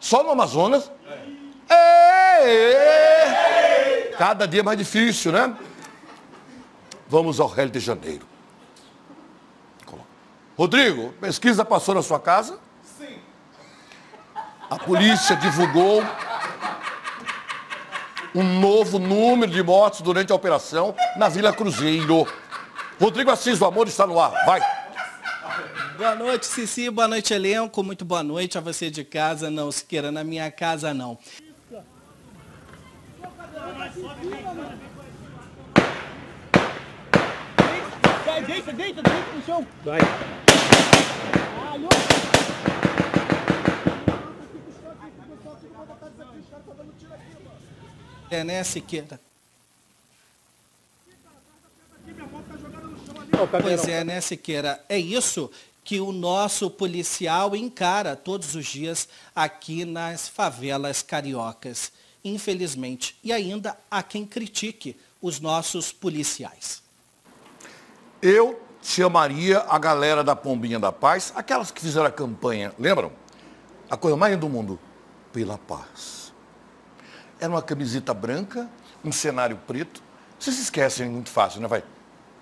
Só no Amazonas? Cada dia mais difícil, né? Vamos ao Rio de Janeiro. Rodrigo, pesquisa passou na sua casa? Sim. A polícia divulgou um novo número de mortes durante a operação na Vila Cruzeiro. Rodrigo Assis, o amor está no ar. Vai. Boa noite, Cici. Boa noite, elenco. Muito boa noite a você de casa. Não se queira na minha casa, não. Deita no chão. Vai. É, né, Siqueira? Pois é, né, Siqueira? É isso que o nosso policial encara todos os dias aqui nas favelas cariocas, infelizmente. E ainda há quem critique os nossos policiais. Eu chamaria a galera da Pombinha da Paz, aquelas que fizeram a campanha, lembram? A coisa mais linda do mundo, pela paz. Era uma camiseta branca, um cenário preto. Vocês se esquecem muito fácil, né? Vai.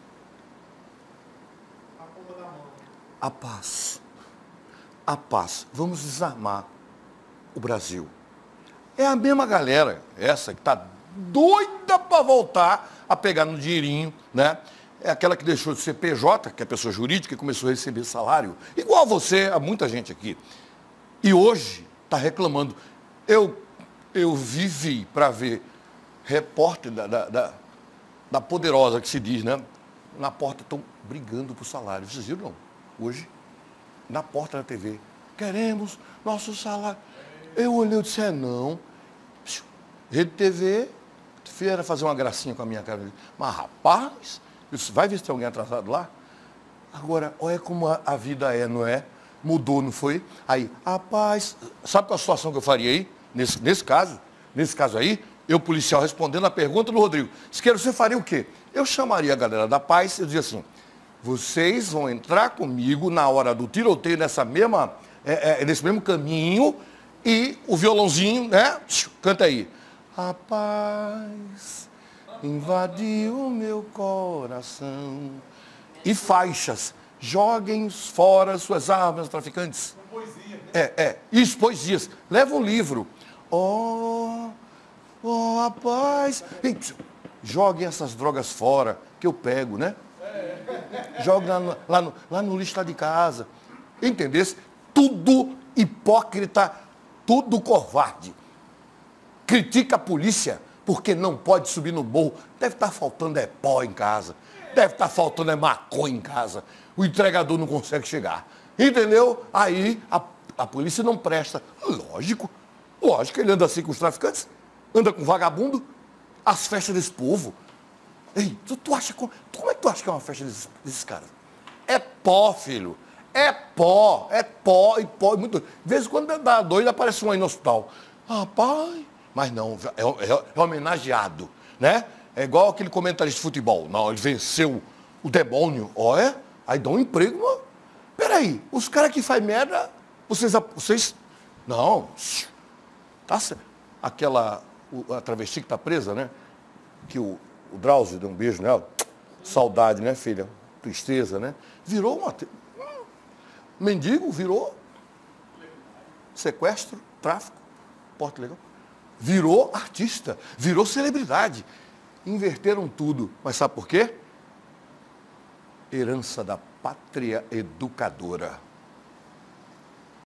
A paz. A paz. Vamos desarmar o Brasil. É a mesma galera, essa que está doida para voltar a pegar no dinheirinho, né? É aquela que deixou de ser PJ, que é pessoa jurídica, e começou a receber salário. Igual você, há muita gente aqui. E hoje está reclamando. Eu vivi para ver repórter da Poderosa, que se diz, né? Na porta estão brigando por salário. Vocês viram, não? Hoje, na porta da TV. Queremos nosso salário. Eu olhei e disse, não. Rede TV, era fazer uma gracinha com a minha cara. Mas, rapaz, isso, vai ver se tem alguém atrasado lá? Agora, olha como a vida é, não é? Mudou, não foi? Aí, rapaz, sabe qual a situação que eu faria aí? Nesse caso aí, eu, policial, respondendo a pergunta do Rodrigo. Siqueira, você faria o quê? Eu chamaria a galera da paz e dizia assim, vocês vão entrar comigo na hora do tiroteio nesse mesmo caminho e o violãozinho, né? Canta aí. A paz invadiu o meu coração. E faixas. Joguem fora suas armas, traficantes. Poesia. Isso, poesias. Leva um livro. Oh, a paz. Joguem essas drogas fora, que eu pego, né? Jogue lá no lixo lá de casa. Entendesse? Tudo hipócrita, tudo covarde. Critica a polícia porque não pode subir no morro. Deve estar faltando pó em casa. Deve estar faltando maconha em casa. O entregador não consegue chegar. Entendeu? Aí a polícia não presta. Lógico que ele anda assim com os traficantes. Anda com vagabundo. As festas desse povo. Ei, tu acha como é que tu acha que é uma festa desses caras? É pó, filho. É pó. Muito. De vez em quando dá doido, aparece um aí no hospital. Rapaz, mas não, é homenageado, né? É igual aquele comentarista de futebol. Não, ele venceu o demônio. Olha, aí dá um emprego. Mano. Peraí, os caras que fazem merda, vocês... Não, tá certo. A travesti que tá presa, né? Que o Drauzio deu um beijo nela. Saudade, né, filha? Tristeza, né? Virou uma... Mendigo, virou sequestro, tráfico, porte legal. Virou artista, virou celebridade. Inverteram tudo. Mas sabe por quê? Herança da pátria educadora.